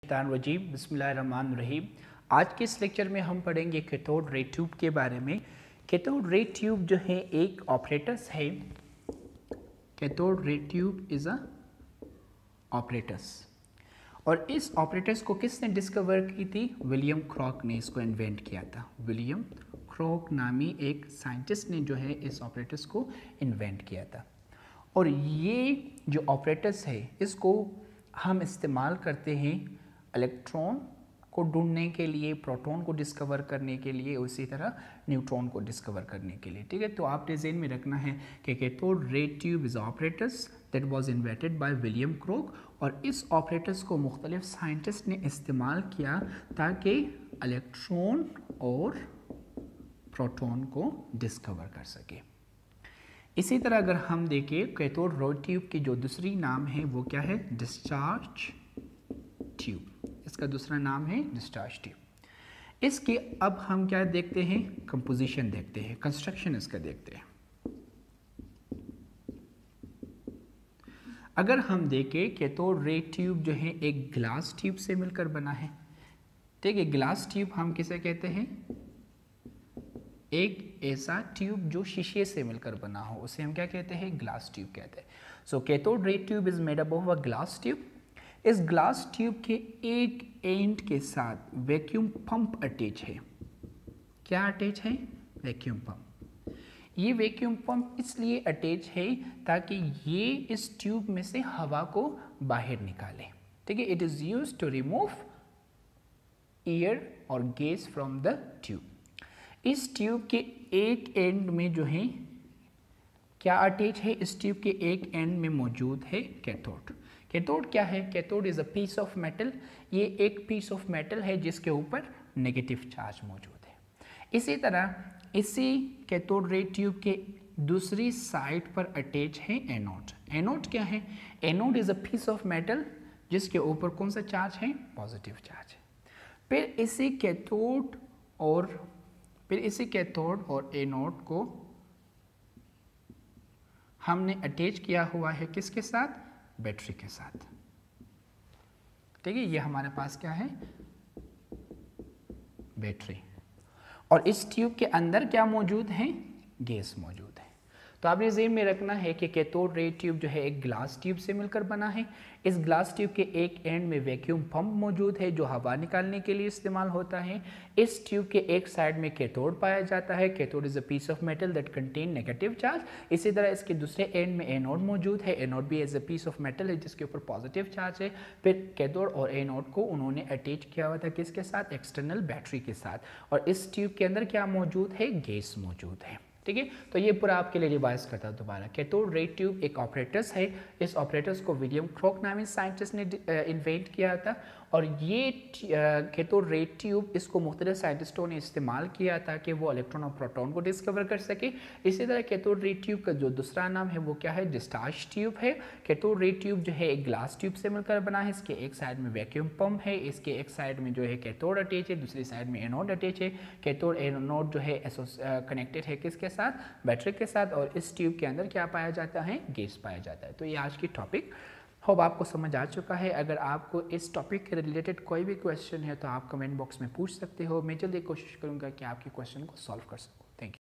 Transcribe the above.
रजीम बिस्मिल्लाहिर्रहमानिर्रहीम। आज के इस लेक्चर में हम पढ़ेंगे कैथोड रे ट्यूब के बारे में। कैथोड रे ट्यूब जो है एक ऑपरेटस है। Cathode ray tube is a apparatus और इस ऑपरेटस को किसने डिस्कवर की थी? विलियम क्रॉक ने इसको इन्वेंट किया था। विलियम क्रॉक नामी एक साइंटिस्ट ने जो है इस ऑपरेटस को इन्वेंट किया था। और ये जो ऑपरेटस है इसको हम इस्तेमाल करते हैं इलेक्ट्रॉन को ढूंढने के लिए, प्रोटॉन को डिस्कवर करने के लिए, उसी तरह न्यूट्रॉन को डिस्कवर करने के लिए। ठीक है, तो आपने ज़हन में रखना है कि cathode ray tube is apparatus that was invented by William Crookes. और इस ऑपरेटस को मुख्तलिफ साइंटिस्ट ने इस्तेमाल किया ताकि इलेक्ट्रॉन और प्रोटॉन को डिस्कवर कर सके। इसी तरह अगर हम देखें कैथोड रे ट्यूब की जो दूसरी नाम है वो क्या है? Discharge tube. इसका दूसरा नाम है डिस्चार्ज ट्यूब। इसके अब हम क्या देखते हैं? कंपोजिशन देखते हैं, कंस्ट्रक्शन इसका देखते हैं। अगर हम देखें कैथोड रे ट्यूब जो है एक ग्लास ट्यूब से मिलकर बना है। ठीक है, ग्लास ट्यूब हम किसे कहते हैं? एक ऐसा ट्यूब जो शीशे से मिलकर बना हो उसे हम क्या कहते हैं? ग्लास ट्यूब कहते हैं। So cathode ray tube is made up of a glass tube. इस ग्लास ट्यूब के एक एंड के साथ वैक्यूम पंप अटैच है। क्या अटैच है? Vacuum pump. ये वैक्यूम पंप इसलिए अटैच है ताकि ये इस ट्यूब में से हवा को बाहर निकाले। ठीक है, it is used to remove air और गैस फ्रॉम द ट्यूब। इस ट्यूब के एक एंड में जो है क्या अटैच है? इस ट्यूब के एक एंड में मौजूद है कैथोड। कैथोड क्या है? Cathode is a piece of metal. ये एक पीस ऑफ मेटल है जिसके ऊपर नेगेटिव चार्ज मौजूद है। इसी तरह इसी कैथोड रे ट्यूब के दूसरी साइड पर अटैच है एनोड। एनोड क्या है? Anode is a piece of metal जिसके ऊपर कौन सा चार्ज है? पॉजिटिव चार्ज है। फिर इसी कैथोड और एनोड को हमने अटैच किया हुआ है किसके साथ? बैटरी के साथ। ठीक है, ये हमारे पास क्या है? बैटरी। और इस ट्यूब के अंदर क्या मौजूद है? गैस मौजूद है। तो आपने ज़हन में रखना है कि कैथोड रे ट्यूब जो है एक ग्लास ट्यूब से मिलकर बना है। इस ग्लास ट्यूब के एक एंड में वैक्यूम पंप मौजूद है जो हवा निकालने के लिए इस्तेमाल होता है। इस ट्यूब के एक साइड में कैथोड पाया जाता है। Cathode is a piece of metal that contain negative charge. इसी तरह इसके दूसरे एंड में एनोड मौजूद है। एनोड भी as a piece of metal है जिसके ऊपर पॉजिटिव चार्ज है। फिर कैथोड और एनोड को उन्होंने अटैच किया हुआ था किसके साथ? एक्सटर्नल बैटरी के साथ। और इस ट्यूब के अंदर क्या मौजूद है? गैस मौजूद है। ठीक है, तो ये पूरा आपके लिए रिवाइज करता हूं दोबारा। कैथोड रे ट्यूब एक ऑपरेटस है। इस ऑपरेटस को विलियम क्रॉक नामी साइंटिस्ट ने इन्वेंट किया था। और ये कैथोड रे ट्यूब इसको मुख्तलिफ साइंटिस्टों ने इस्तेमाल किया था कि वो इलेक्ट्रॉन और प्रोटॉन को डिस्कवर कर सके। इसी तरह कैथोड रे ट्यूब का जो दूसरा नाम है वो क्या है? डिस्चार्ज ट्यूब है। कैथोड रे ट्यूब जो है एक ग्लास ट्यूब से मिलकर बना है। इसके एक साइड में वैक्यूम पंप है, इसके एक साइड में जो है कैथोड अटैच है, दूसरी साइड में एनोड अटैच है। कैथोड एनोड जो है कनेक्टेड है किसके साथ? बैटरी के साथ। और इस ट्यूब के अंदर क्या पाया जाता है? गैस पाया जाता है। तो ये आज की टॉपिक होप आपको समझ आ चुका है। अगर आपको इस टॉपिक के रिलेटेड कोई भी क्वेश्चन है तो आप कमेंट बॉक्स में पूछ सकते हो। मैं जल्दी कोशिश करूंगा कि आपके क्वेश्चन को सॉल्व कर सकूं। Thank you.